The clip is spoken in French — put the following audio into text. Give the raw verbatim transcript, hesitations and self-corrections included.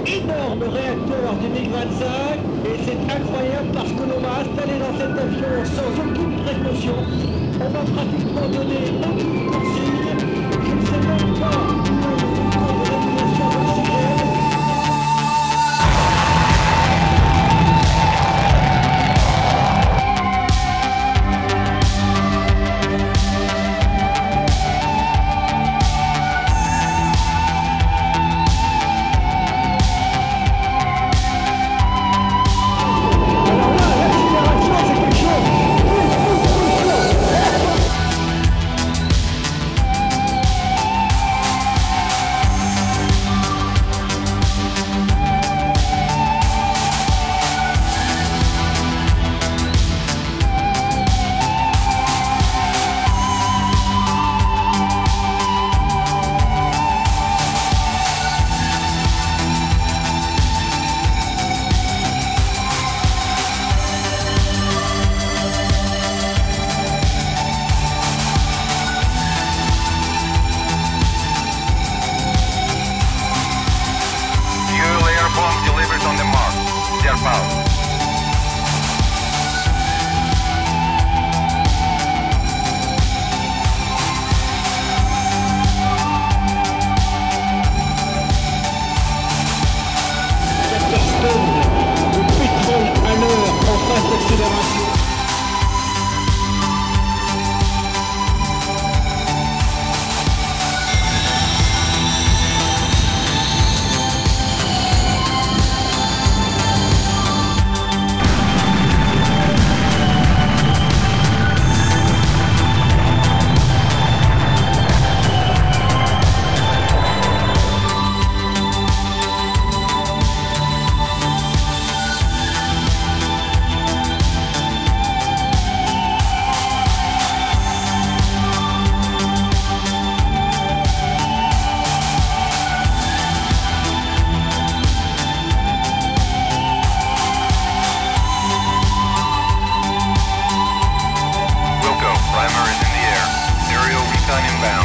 énorme réacteur du MiG vingt-cinq et c'est incroyable parce que l'on m'a installé dans cet avion sans aucune précaution. On m'a pratiquement donné aucune consigne. Je ne sais même pas où est le bouton de régulation d'oxygène. De pétrole à l'heure en phase d'accélération. Primer is in the air. Aerial recon inbound.